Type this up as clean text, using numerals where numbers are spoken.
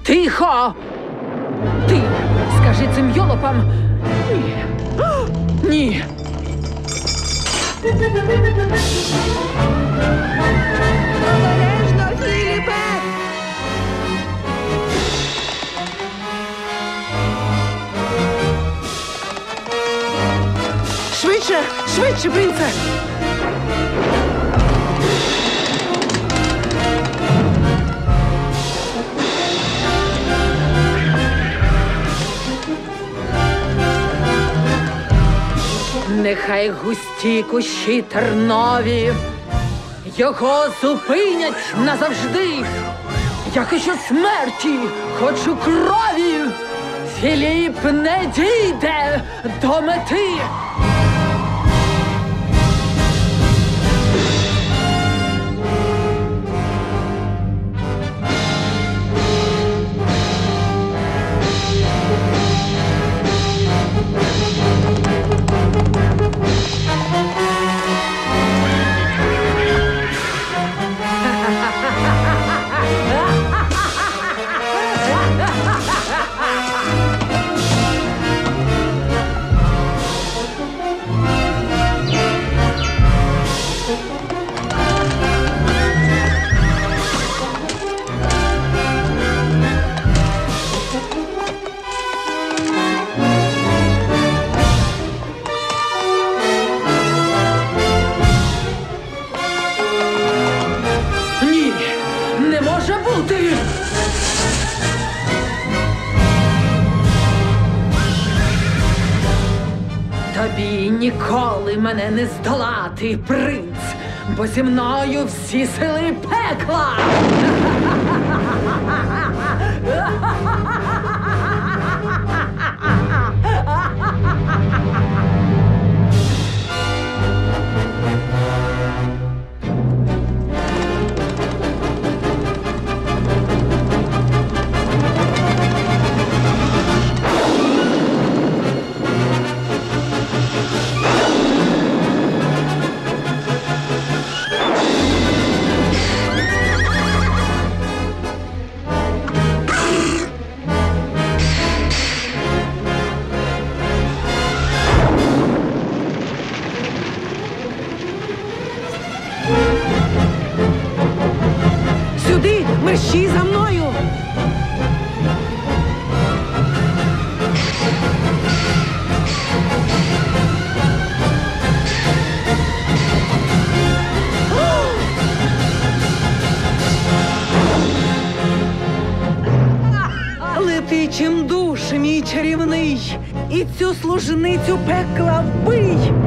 Тихо! Ти скажи цим йолопам. Ні. Ні. Обережно, Філіпе! Швидше, швидше, принце! Нехай густі кущі тернові його зупинять назавжди. Як і що смерті, хочу крові, Філіп не дійде до мети. Ні, не може бути! Тобі ніколи мене не здолати, принц, бо зі мною всі сили пекла! Сюди! Мерщій за мною! Лети чим душ, мій чарівний, і цю служницю пекла вбий!